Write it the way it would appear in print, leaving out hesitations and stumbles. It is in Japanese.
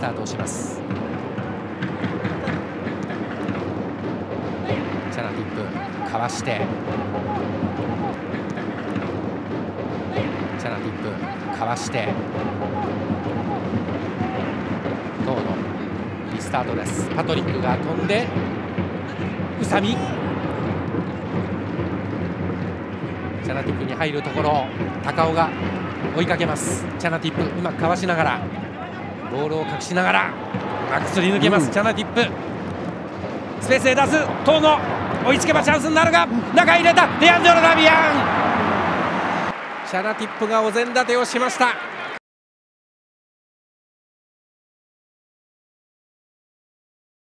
タートをします。チャナティップかわして、チャナティップかわして遠野リスタートです。パトリックが飛んで宇佐美、チャナティップに入るところ高尾が追いかけます。チャナティップうまくかわしながらボールを隠しながらうまくすり抜けます。チャナティップスペースへ出す。遠野追いつけばチャンスになるが中入れた。デアンジョロ・ダミアン、チャナティップがお膳立てをしました。